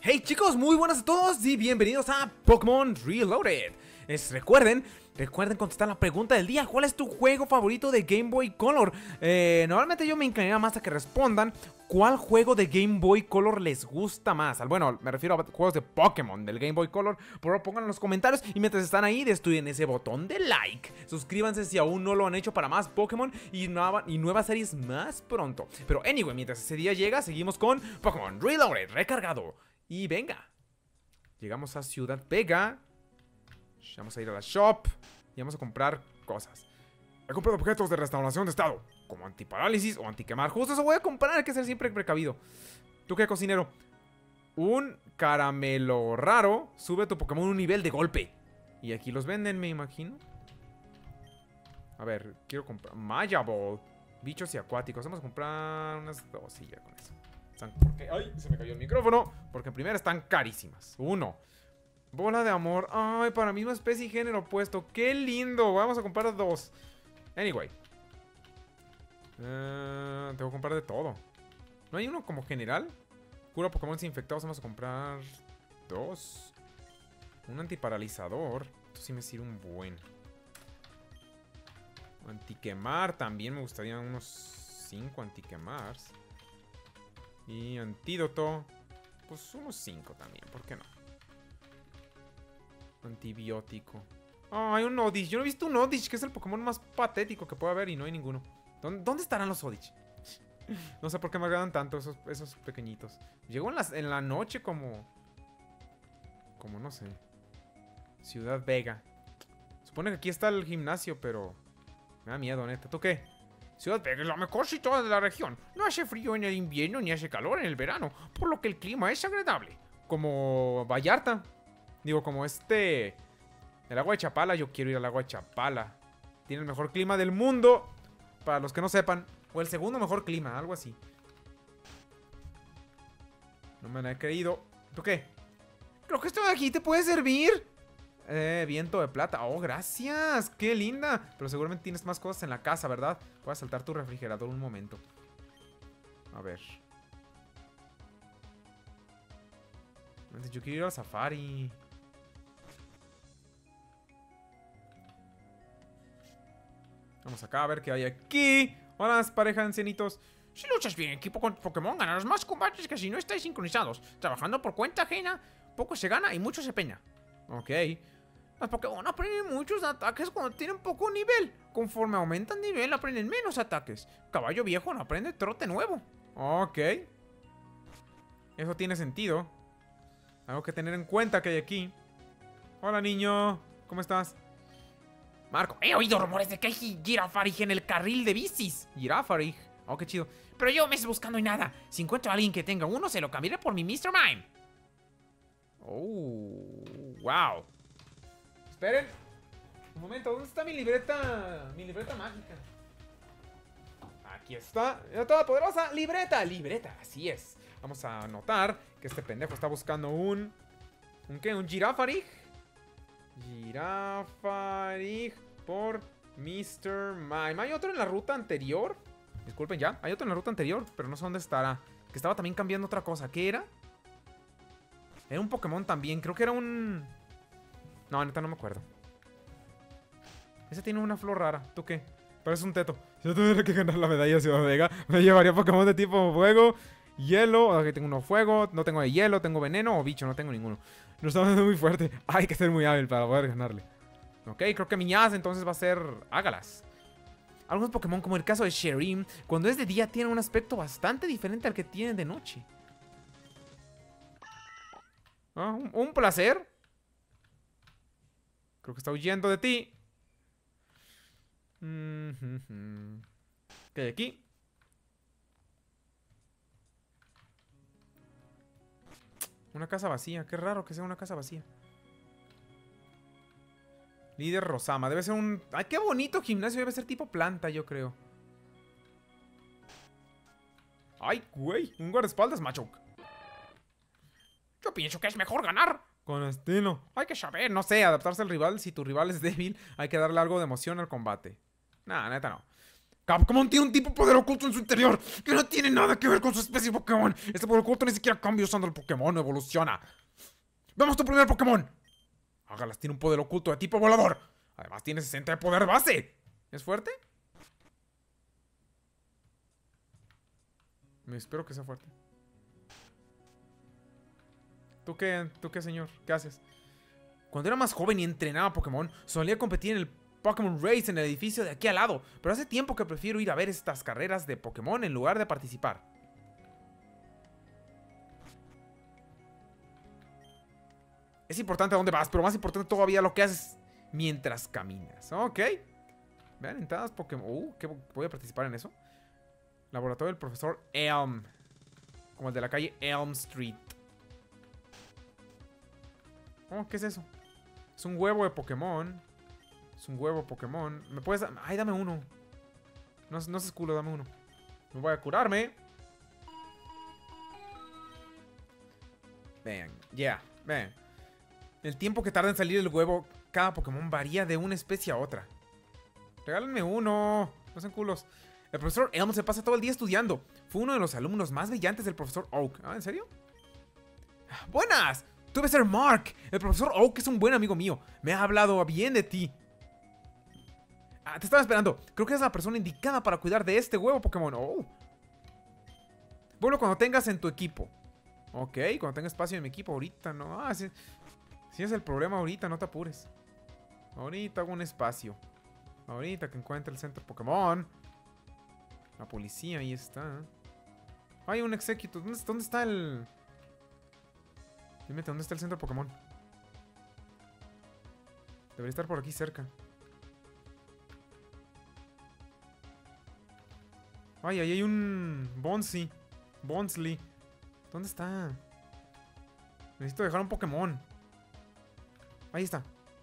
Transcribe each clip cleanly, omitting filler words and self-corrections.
Hey chicos, muy buenas a todos y bienvenidos a Pokémon Reloaded. Recuerden contestar la pregunta del día. ¿Cuál es tu juego favorito de Game Boy Color? Normalmente yo me inclinaría más a que respondan ¿cuál juego de Game Boy Color les gusta más? Bueno, me refiero a juegos de Pokémon del Game Boy Color. Por favor, pónganlo en los comentarios y mientras están ahí, destruyen ese botón de like. Suscríbanse si aún no lo han hecho para más Pokémon y nuevas series más pronto. Pero anyway, mientras ese día llega, seguimos con Pokémon Reloaded recargado. Y venga, llegamos a Ciudad Vega. Vamos a ir a la shop y vamos a comprar cosas. He comprado objetos de restauración de estado, como antiparálisis o antiquemar. Justo eso voy a comprar, hay que ser siempre precavido. ¿Tú qué, cocinero? Un caramelo raro sube a tu Pokémon un nivel de golpe. Y aquí los venden, me imagino. A ver, quiero comprar Maya Ball, bichos y acuáticos. Vamos a comprar unas dos y ya con eso. Ay, se me cayó el micrófono. Porque en primera están carísimas. Uno. Bola de amor. Ay, para misma especie y género opuesto. ¡Qué lindo! Vamos a comprar dos. Anyway. Tengo que comprar de todo. ¿No hay uno como general? Cura Pokémon infectados. Vamos a comprar dos. Un antiparalizador. Esto sí me sirve un buen. Antiquemar. También me gustaría unos 5 antiquemars. Y antídoto. Pues unos 5 también. ¿Por qué no? Antibiótico. Ah, hay un Oddish. Yo no he visto un Oddish, que es el Pokémon más patético que puede haber y no hay ninguno. ¿Dónde estarán los Oddish? No sé por qué me agradan tanto esos pequeñitos. Llegó en la noche como no sé. Ciudad Vega. Supone que aquí está el gimnasio, pero me da miedo, neta. ¿Tú qué? Ciudad Vega es la mejor situada de la región. No hace frío en el invierno ni hace calor en el verano, por lo que el clima es agradable. Como Vallarta. Digo, como el agua de Chapala. Yo quiero ir al agua de Chapala. Tiene el mejor clima del mundo, para los que no sepan. O el segundo mejor clima, algo así. No me la he creído. ¿Tú qué? Creo que esto de aquí te puede servir. Viento de plata. Oh, gracias. Qué linda. Pero seguramente tienes más cosas en la casa, ¿verdad? Voy a saltar tu refrigerador un momento. A ver. Yo quiero ir al safari. Vamos acá a ver qué hay aquí. Hola, pareja de ancianitos. Si luchas bien en equipo con Pokémon, ganarás más combates que si no estáis sincronizados. Trabajando por cuenta ajena, poco se gana y mucho se peña. Ok. Los Pokémon aprenden muchos ataques cuando tienen poco nivel. Conforme aumentan nivel, aprenden menos ataques. Caballo viejo no aprende trote nuevo. Ok. Eso tiene sentido. Algo que tener en cuenta que hay aquí. Hola, niño. ¿Cómo estás? Marco, he oído rumores de que hay Girafarig en el carril de bicis. Girafarig. Oh, qué chido. Pero yo me estoy buscando y nada. Si encuentro a alguien que tenga uno, se lo cambiaré por mi Mr. Mime. Oh, wow. Esperen. Un momento, ¿dónde está mi libreta? Mi libreta mágica. Aquí está. La todopoderosa libreta. Libreta, así es. Vamos a anotar que este pendejo está buscando ¿Un qué? ¿Un Girafarig? Girafarig por Mr. Mime. ¿Hay otro en la ruta anterior? Disculpen ya. Hay otro en la ruta anterior, pero no sé dónde estará. Que estaba también cambiando otra cosa. ¿Qué era? Era un Pokémon también. Creo que era un... No, neta no me acuerdo. Ese tiene una flor rara. ¿Tú qué? Parece un teto. Si yo tuviera que ganar la medalla de Ciudad Vega, me llevaría Pokémon de tipo fuego, hielo. Aquí tengo uno fuego. No tengo de hielo. Tengo veneno o bicho. No tengo ninguno. No está dando muy fuerte. Hay que ser muy hábil para poder ganarle. Ok, creo que Miñaz entonces va a ser Ágalas. Algunos Pokémon, como el caso de Sherim, cuando es de día tienen un aspecto bastante diferente al que tienen de noche. Ah, un placer. Creo que está huyendo de ti. ¿Qué hay aquí? Una casa vacía. Qué raro que sea una casa vacía. Líder Rosama. Debe ser un... ¡Ay, qué bonito gimnasio! Debe ser tipo planta, yo creo. ¡Ay, güey! Un guardaespaldas, Machoke. Yo pienso que es mejor ganar. Con estilo. Hay que saber, No sé, adaptarse al rival. Si tu rival es débil, hay que darle algo de emoción al combate. Nah, neta no. Capcom tiene un tipo de poder oculto en su interior que no tiene nada que ver con su especie Pokémon. Este poder oculto ni siquiera cambia usando el Pokémon, no evoluciona. ¡Vamos tu primer Pokémon! Ágalas tiene un poder oculto de tipo volador. Además tiene 60 de poder base. ¿Es fuerte? Me espero que sea fuerte. ¿Tú qué, señor? ¿Qué haces? Cuando era más joven y entrenaba Pokémon, solía competir en el Pokémon Race en el edificio de aquí al lado. Pero hace tiempo que prefiero ir a ver estas carreras de Pokémon en lugar de participar. Es importante a dónde vas, pero más importante todavía lo que haces mientras caminas. Ok. Vean, entradas Pokémon. ¿Qué voy a participar en eso? Laboratorio del profesor Elm. Como el de la calle Elm Street. Oh, ¿qué es eso? Es un huevo de Pokémon. Es un huevo Pokémon. ¿Me puedes dar? Ay, dame uno. No seas culo, dame uno. Me voy a curarme. Vean, ya, vean. El tiempo que tarda en salir el huevo, cada Pokémon varía de una especie a otra. Regálenme uno. No sean culos. El profesor Elm se pasa todo el día estudiando. Fue uno de los alumnos más brillantes del profesor Oak. ¿Ah, en serio? ¡Buenas! Tú debes ser Mark. El profesor Oak es un buen amigo mío. Me ha hablado bien de ti. Te estaba esperando. Creo que es la persona indicada para cuidar de este huevo Pokémon. Oh. Vuelvo cuando tengas en tu equipo. Ok, cuando tenga espacio en mi equipo. Ahorita no. Si es el problema ahorita, no te apures. Ahorita hago un espacio. Ahorita que encuentre el centro Pokémon. La policía, ahí está. Hay un Executor. ¿Dónde está el...? Dime, ¿dónde está el centro Pokémon? Debería estar por aquí cerca. Ay, ahí hay un... Bonsley. ¿Dónde está? Necesito dejar un Pokémon. Ahí está.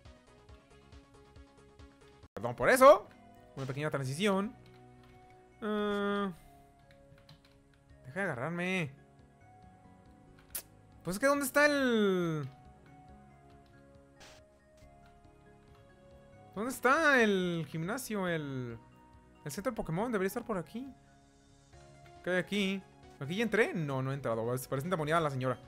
Perdón por eso. Una pequeña transición. Deja de agarrarme. Pues es que ¿dónde está el...? ¿Dónde está el gimnasio? El centro de Pokémon debería estar por aquí. ¿Qué hay aquí? ¿Aquí ya entré? No, no he entrado. Parece endemoniada la señora.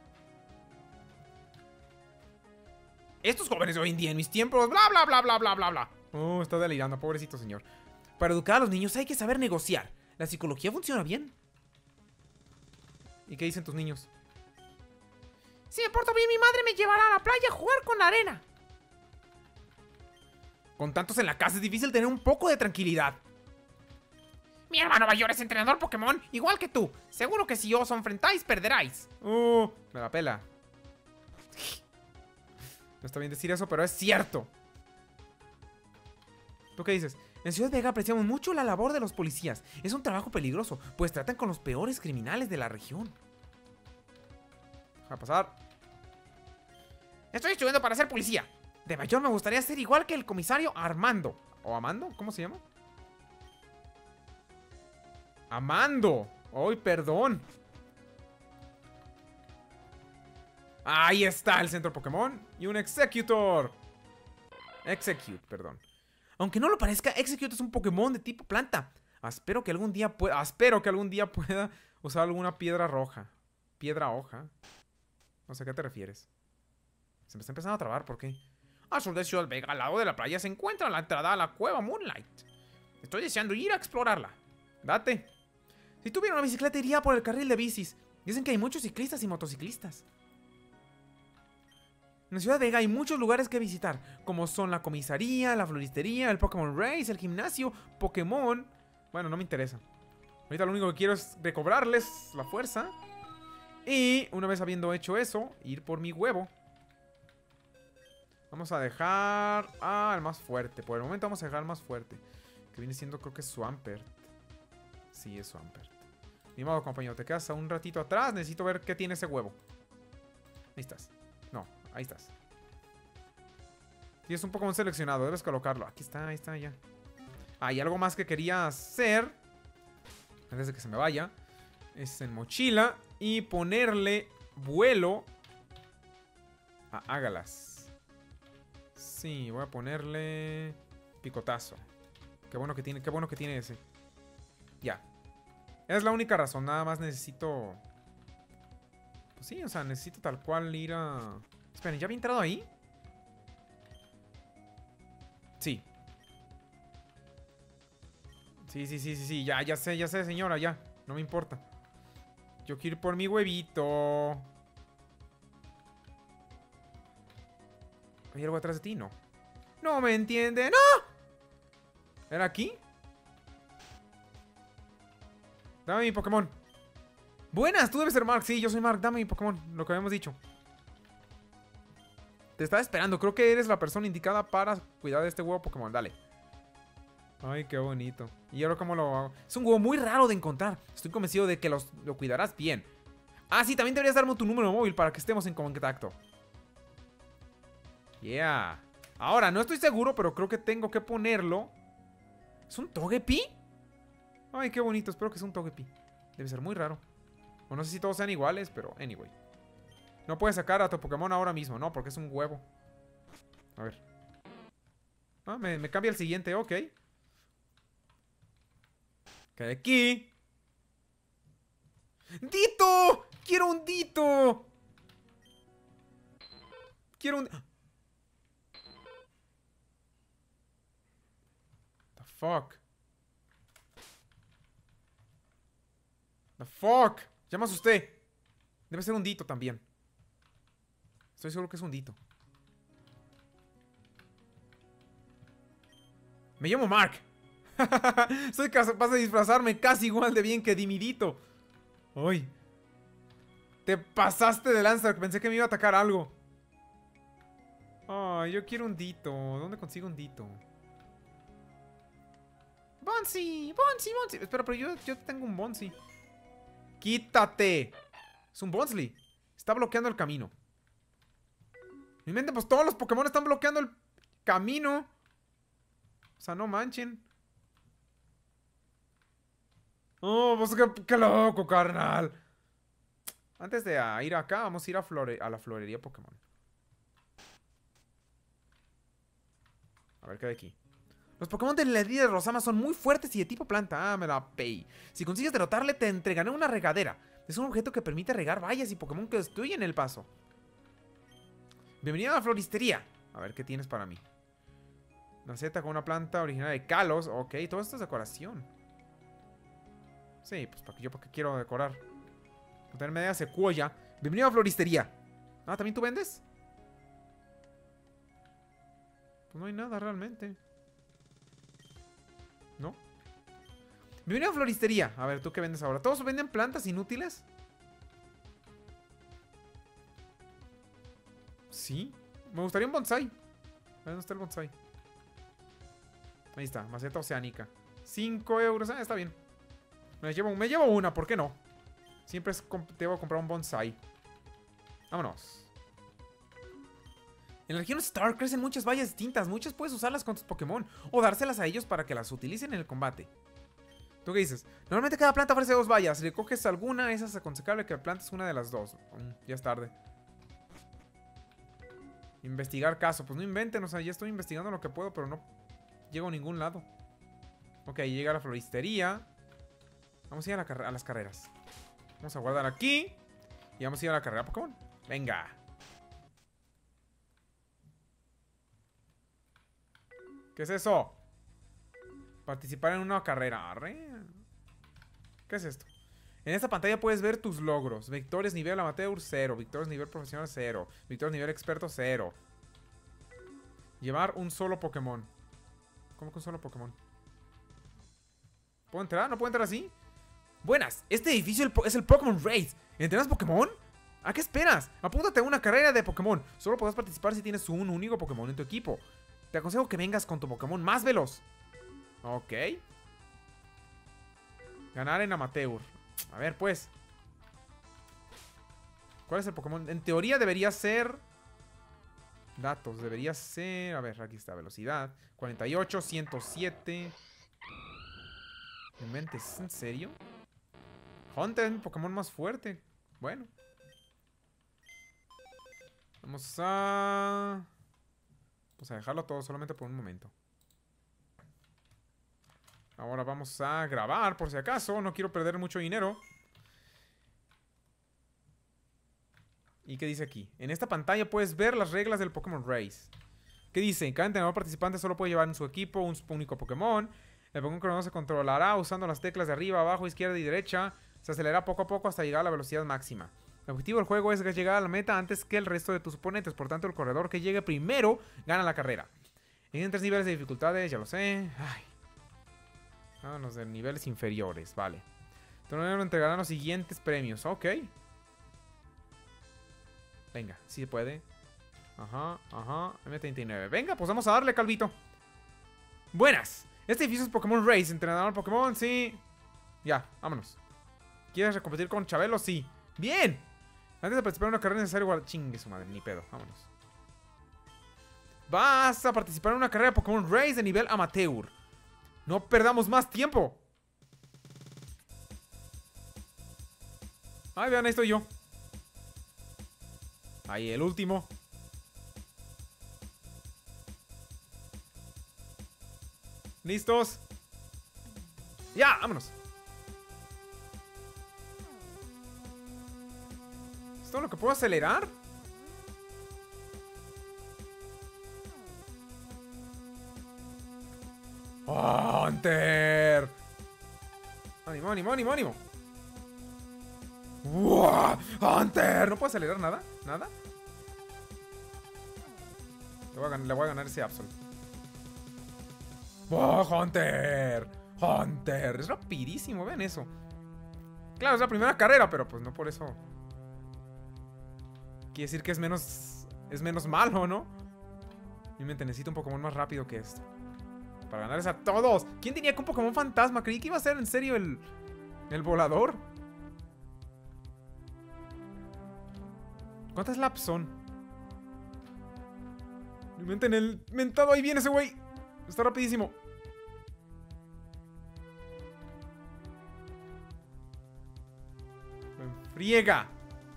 Estos jóvenes de hoy en día, en mis tiempos, bla, bla, bla, bla, bla, bla, bla. Oh, está delirando, pobrecito señor. Para educar a los niños hay que saber negociar. ¿La psicología funciona bien? ¿Y qué dicen tus niños? Si me porto bien, mi madre me llevará a la playa a jugar con la arena. Con tantos en la casa es difícil tener un poco de tranquilidad. Mi hermano mayor es entrenador Pokémon, igual que tú. Seguro que si os enfrentáis, perderáis. Me la pela. No está bien decir eso, pero es cierto. ¿Tú qué dices? En Ciudad Vega apreciamos mucho la labor de los policías. Es un trabajo peligroso, pues tratan con los peores criminales de la región. Deja pasar. Estoy estudiando para ser policía. De mayor me gustaría ser igual que el comisario Armando. ¿O Amando? ¿Cómo se llama? Amando. ¡Ay, perdón! Ahí está el centro Pokémon. Y un Executor. Execute, perdón. Aunque no lo parezca, Execute es un Pokémon de tipo planta. Espero que algún día pueda usar alguna piedra roja. ¿Piedra hoja? No sé a qué te refieres. Se me está empezando a trabar, ¿por qué? Al sur de Ciudad Vega, al lado de la playa, se encuentra la entrada a la cueva Moonlight. Estoy deseando ir a explorarla. Date. Si tuviera una bicicleta, iría por el carril de bicis. Dicen que hay muchos ciclistas y motociclistas. En Ciudad Vega hay muchos lugares que visitar, como son la comisaría, la floristería, el Pokémon Race, el gimnasio, Pokémon. Bueno, no me interesa. Ahorita lo único que quiero es recobrarles la fuerza. Y una vez habiendo hecho eso, ir por mi huevo. Vamos a dejar el más fuerte. Por el momento vamos a dejar el más fuerte, que viene siendo, creo que es Swampert. Sí, es Swampert. Ni modo, compañero, te quedas un ratito atrás. Necesito ver qué tiene ese huevo. Ahí estás. No, ahí estás. Tienes un Pokémon seleccionado, debes colocarlo. Aquí está, ahí está, ya. Y algo más que quería hacer antes de que se me vaya es en mochila y ponerle vuelo a Ágalas. Sí, voy a ponerle picotazo. Ok. Qué bueno que tiene ese. Ya. Es la única razón. Nada más necesito... Pues sí, o sea, necesito tal cual ir a... Esperen, ¿ya había entrado ahí? Sí. Sí. Ya sé, señora, ya. No me importa. Yo quiero ir por mi huevito. ¿Hay algo atrás de ti? No. No me entiende. ¡No! ¿Era aquí? Dame mi Pokémon. Buenas, tú debes ser Mark. Sí, yo soy Mark. Dame mi Pokémon. Lo que habíamos dicho. Te estaba esperando. Creo que eres la persona indicada para cuidar de este huevo Pokémon. Dale. Ay, qué bonito. ¿Y ahora cómo lo hago? Es un huevo muy raro de encontrar. Estoy convencido de que lo cuidarás bien. Ah, sí, también deberías darme tu número móvil para que estemos en contacto. Yeah. Ahora, no estoy seguro, pero creo que tengo que ponerlo. ¿Es un Togepi? Ay, qué bonito. Espero que sea un Togepi. Debe ser muy raro. O no sé si todos sean iguales, pero anyway. No puedes sacar a tu Pokémon ahora mismo, ¿no? Porque es un huevo. A ver. Ah, me cambia el siguiente, ok. Cae aquí. ¡Dito! ¡Quiero un Dito! Quiero un... The fuck. The fuck. Llamas usted. Debe ser un Dito también. Estoy seguro que es un Dito. Me llamo Mark. Soy capaz de disfrazarme casi igual de bien que Dimidito. Uy. Te pasaste de lanza. Pensé que me iba a atacar algo. Ay, yo quiero un Dito. ¿Dónde consigo un Dito? Bonsi. Espera, pero yo tengo un Bonsi. ¡Quítate! Es un Bonsly. Está bloqueando el camino. Mi mente, pues todos los Pokémon están bloqueando el camino. O sea, no manchen. Oh, pues qué loco, carnal. Antes de ir acá, vamos a ir a la florería Pokémon. A ver qué hay aquí. Los Pokémon de la líder de Rosama son muy fuertes y de tipo planta. Ah, me la pay. Si consigues derrotarle, te entregaré una regadera. Es un objeto que permite regar vallas y Pokémon que destruyen el paso. Bienvenido a la floristería. A ver qué tienes para mí. Una seta con una planta original de Kalos. Ok, todo esto es decoración. Sí, pues ¿para qué quiero decorar? Tener media secuoya. Bienvenido a floristería. Ah, ¿también tú vendes? Pues no hay nada realmente. ¿No? Bienvenido a floristería. A ver, ¿tú qué vendes ahora? ¿Todos venden plantas inútiles? Sí. Me gustaría un bonsai. ¿Dónde está el bonsai? Ahí está, maceta oceánica. 5 euros. Ah, está bien. Me llevo una, ¿por qué no? Siempre debo comprar un bonsai. Vámonos. En la región Star crecen muchas vallas distintas. Muchas puedes usarlas con tus Pokémon o dárselas a ellos para que las utilicen en el combate. ¿Tú qué dices? Normalmente cada planta ofrece 2 vallas. Si le coges alguna, es aconsejable que plantes una de las 2. Ya es tarde. Investigar caso. Pues no inventen, o sea, ya estoy investigando lo que puedo, pero no llego a ningún lado. Ok, llega a la floristería. Vamos a ir a las carreras. Vamos a guardar aquí. Y vamos a ir a la carrera Pokémon. Venga. ¿Qué es eso? Participar en una carrera. Arre. ¿Qué es esto? En esta pantalla puedes ver tus logros. Victorias nivel amateur 0. Victorias nivel profesional 0. Victorias nivel experto 0. Llevar un solo Pokémon. ¿Cómo que un solo Pokémon? ¿Puedo entrar? ¿No puedo entrar así? Buenas, este edificio es el Pokémon Race. ¿Entrenas Pokémon? ¿A qué esperas? Apúntate a una carrera de Pokémon. Solo podrás participar si tienes un único Pokémon en tu equipo. Te aconsejo que vengas con tu Pokémon más veloz. Ok. Ganar en amateur. A ver, pues. ¿Cuál es el Pokémon? En teoría debería ser... Datos, debería ser... A ver, aquí está, velocidad. 48, 107... ¿Me mentes? ¿En serio? Hunter es mi Pokémon más fuerte. Bueno. Vamos a... Pues a dejarlo todo solamente por un momento. Ahora vamos a grabar, por si acaso. No quiero perder mucho dinero. ¿Y qué dice aquí? En esta pantalla puedes ver las reglas del Pokémon Race. ¿Qué dice? Cada entrenador participante solo puede llevar en su equipo un único Pokémon. El Pokémon Cronado se controlará usando las teclas de arriba, abajo, izquierda y derecha. Se acelera poco a poco hasta llegar a la velocidad máxima. El objetivo del juego es llegar a la meta antes que el resto de tus oponentes. Por tanto, el corredor que llegue primero gana la carrera. Tienen 3 niveles de dificultades, ya lo sé. Ay. Vámonos de niveles inferiores, vale. El torneo entregarán los siguientes premios, ok. Venga, sí se puede. Ajá, ajá. M39. Venga, pues vamos a darle, Calvito. Buenas. Este edificio es Pokémon Race. Entrenador Pokémon, sí. Ya, vámonos. ¿Quieres competir con Chabelo? Sí. ¡Bien! Antes de participar en una carrera es necesario igual. Chingue su madre, ni pedo. Vámonos. Vas a participar en una carrera de Pokémon Race de nivel amateur. No perdamos más tiempo. Ay, vean, ahí estoy yo. Ahí, el último. ¿Listos? ¡Ya! ¡Vámonos! ¿Es todo lo que puedo acelerar? ¡Oh, ¡Hunter! ¡Ánimo, ánimo, ánimo, ánimo! ¡Wow! ¡Hunter! ¿No puedo acelerar nada? ¿Nada? Le voy a ganar ese Absol. ¡Oh, Hunter! ¡Hunter! Es rapidísimo, vean eso. Claro, es la primera carrera, pero pues no por eso. Quiere decir que es menos malo, ¿no? Mi mente necesita un Pokémon más rápido que esto. Para ganarles a todos. ¿Quién tenía que un Pokémon fantasma? Creí que iba a ser en serio el volador. ¿Cuántas laps son? Mi mente en el mentado. Ahí viene ese güey. Está rapidísimo. Me friega.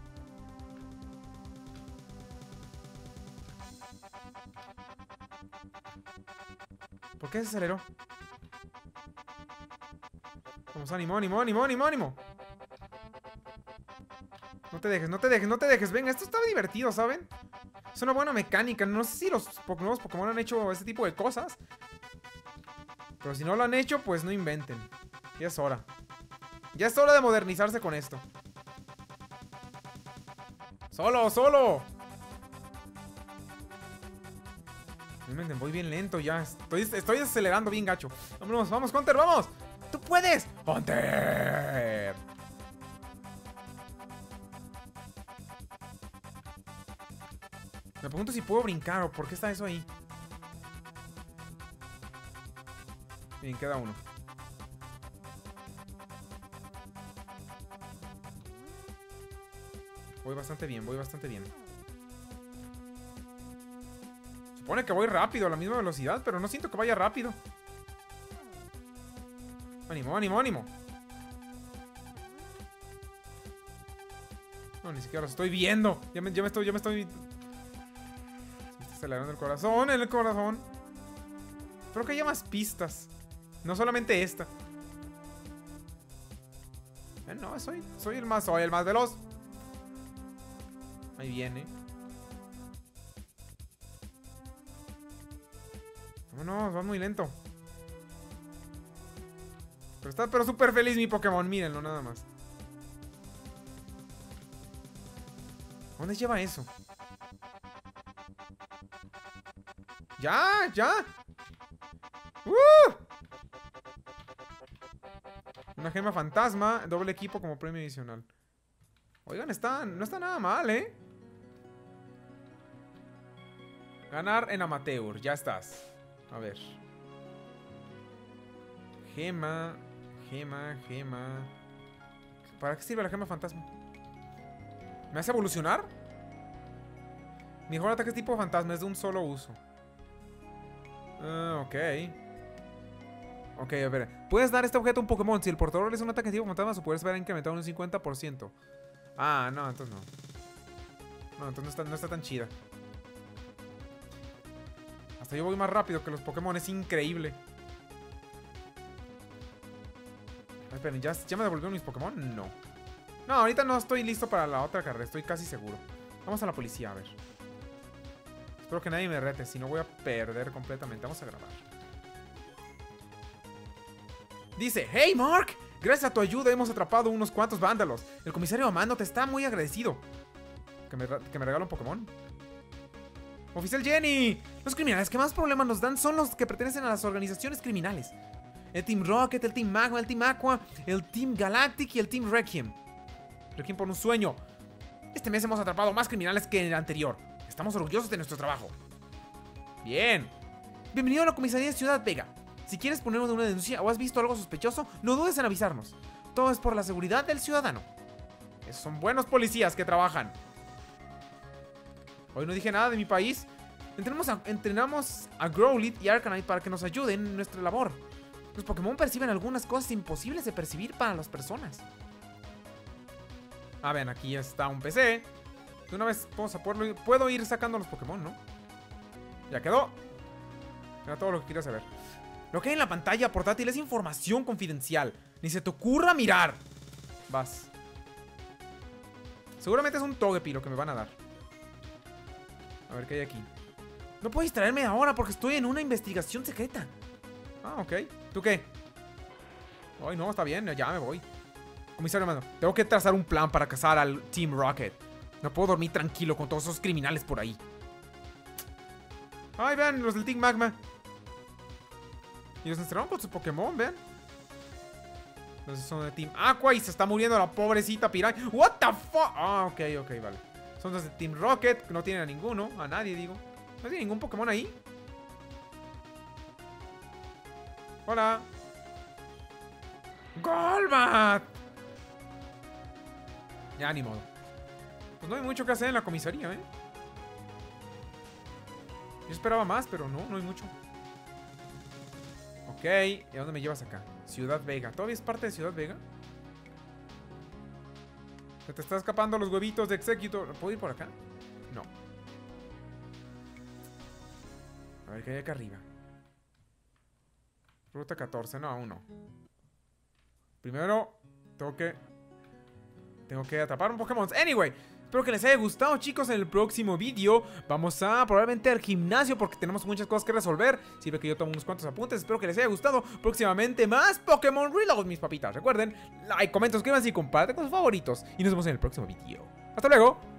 ¿Por qué se aceleró? Vamos, ánimo, ánimo, ánimo, ánimo, ánimo. No te dejes, no te dejes, no te dejes. Venga, esto está divertido, ¿saben? Es una buena mecánica. No sé si los nuevos Pokémon han hecho este tipo de cosas. Pero si no lo han hecho, pues no inventen. Ya es hora. Ya es hora de modernizarse con esto. ¡Solo, solo! Voy bien lento ya. Estoy acelerando bien gacho. Vámonos, vamos, Hunter, vamos. ¡Tú puedes! ¡Hunter! Me pregunto si puedo brincar o por qué está eso ahí. Bien, queda uno. Voy bastante bien, voy bastante bien. Supone que voy rápido a la misma velocidad, pero no siento que vaya rápido. Ánimo, ánimo, ánimo. No, ni siquiera los estoy viendo. Ya me estoy... Se me está acelerando el corazón, en el corazón. Espero que haya más pistas. No solamente esta. No, soy el más veloz. Ahí viene. Vámonos, va muy lento. Pero está súper feliz mi Pokémon, mírenlo nada más. ¿Dónde lleva eso? ¡Ya! ¡Ya! Una gema fantasma, doble equipo como premio adicional. Oigan, no está nada mal, ¿eh? Ganar en amateur, ya estás. A ver. Gema. ¿Para qué sirve la gema fantasma? ¿Me hace evolucionar? Mi mejor ataque es tipo fantasma, es de un solo uso. Ok. Ok, a ver. Puedes dar este objeto a un Pokémon. Si el portador es un ataque tipo fantasma, su poder se verá incrementado en un 50%. Ah, no, entonces no. No, entonces no está tan chida. Hasta yo voy más rápido que los Pokémon, es increíble. Ay, esperen, ¿ya me devolvieron mis Pokémon? No. No, ahorita no estoy listo para la otra carrera. Estoy casi seguro. Vamos a la policía, a ver. Espero que nadie me rete, si no voy a perder completamente. Vamos a grabar. Dice, hey Mark, gracias a tu ayuda hemos atrapado unos cuantos vándalos. El comisario Amando te está muy agradecido. Que me regala un Pokémon. Oficial Jenny, los criminales que más problemas nos dan son los que pertenecen a las organizaciones criminales. El Team Rocket, el Team Magma, el Team Aqua, el Team Galactic y el Team Requiem. Requiem por un sueño. Este mes hemos atrapado más criminales que en el anterior. Estamos orgullosos de nuestro trabajo. Bien. Bienvenido a la comisaría de Ciudad Vega. Si quieres poner una denuncia o has visto algo sospechoso, no dudes en avisarnos. Todo es por la seguridad del ciudadano. Esos son buenos policías que trabajan. Hoy no dije nada de mi país. Entrenamos a Growlithe y Arcanine para que nos ayuden en nuestra labor. Los Pokémon perciben algunas cosas imposibles de percibir para las personas. Ah, ven, aquí está un PC. De una vez puedo ir sacando los Pokémon, ¿no? Ya quedó. Era todo lo que quería saber. Lo que hay en la pantalla portátil es información confidencial. Ni se te ocurra mirar. Vas. Seguramente es un Togepi lo que me van a dar. A ver qué hay aquí. No puedo distraerme ahora porque estoy en una investigación secreta. Ah, ok. ¿Tú qué? Ay, no, está bien, ya me voy. Comisario Amando, tengo que trazar un plan para cazar al Team Rocket. No puedo dormir tranquilo con todos esos criminales por ahí. Ay, vean, los del Team Magma. Y los encerraron con su Pokémon, vean. Entonces son de Team Aqua y se está muriendo la pobrecita piraña. What the fuck. Ah, ok, vale. Son los de Team Rocket, que no tienen a ninguno. A nadie, digo. No tiene ningún Pokémon ahí. Hola. ¡Golbat! Ya, ni modo. Pues no hay mucho que hacer en la comisaría, ¿eh? Yo esperaba más, pero no hay mucho. Ok, ¿y a dónde me llevas acá? Ciudad Vega. ¿Todavía es parte de Ciudad Vega? Se te está escapando los huevitos de Executor. ¿Puedo ir por acá? No. A ver qué hay acá arriba. Ruta 14, no, aún no. Primero, tengo que atrapar un Pokémon. Anyway, espero que les haya gustado, chicos. En el próximo vídeo vamos a probablemente al gimnasio porque tenemos muchas cosas que resolver. Sirve que yo tomo unos cuantos apuntes. Espero que les haya gustado. Próximamente más Pokémon Reload, mis papitas. Recuerden, like, comenten, suscríbanse y compartan con sus favoritos. Y nos vemos en el próximo vídeo. ¡Hasta luego!